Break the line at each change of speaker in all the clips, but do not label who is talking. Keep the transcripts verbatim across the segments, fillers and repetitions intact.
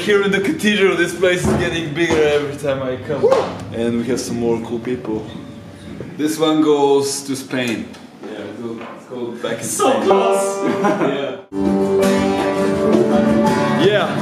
here in the cathedral. This place is getting bigger every time I come. Woo! And we have some more cool people. This one goes to Spain. Yeah, let's go back in
so
Spain.
close!
Yeah. Yeah.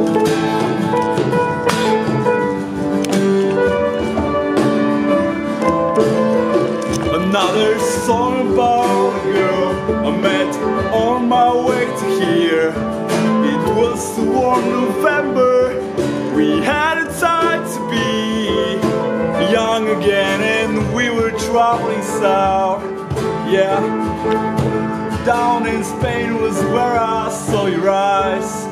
Another song about a girl I met on my way to here. It was a warm November. We had a time to be young again, and we were traveling south. Yeah, down in Spain was where I saw your eyes.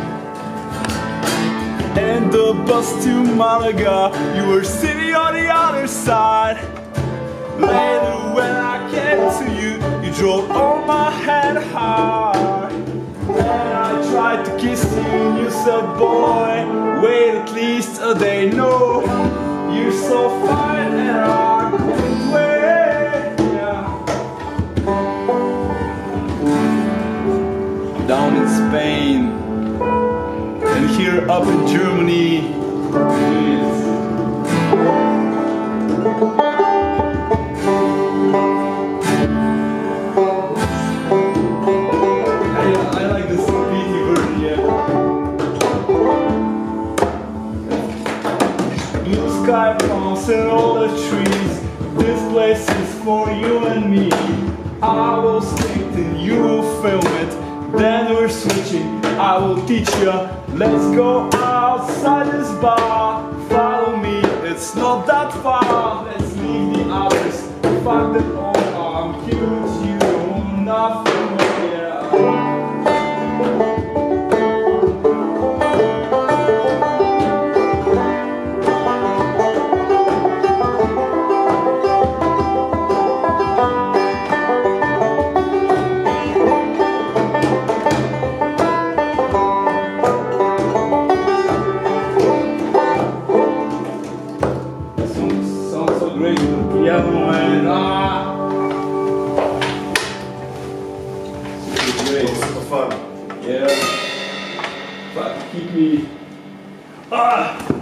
And the bus to Malaga, you were sitting on the other side. Later when I came to you, you drove on my head high. And I tried to kiss you and you said, boy, wait at least a day. No, you're so fine and I couldn't wait. Yeah. Down in Spain and here up in Germany. Blue sky palms and all the trees. This place is for you and me. I will skate and you will film it. Then we're switching, I will teach ya. Let's go outside this bar. Follow me, it's not that far. Let's leave the others, fuck them all. I'm here with you, nothing more, yeah. Great piano and ah, super great,
super fun.
Yeah, but keep me ah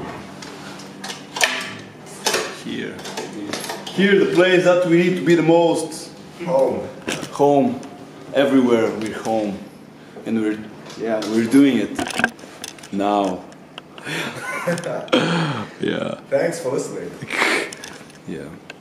here. Here, the place that we need to be the most
Home.
home. Everywhere we're home, and we're yeah we're doing it now. Yeah.
Thanks for listening.
Yeah.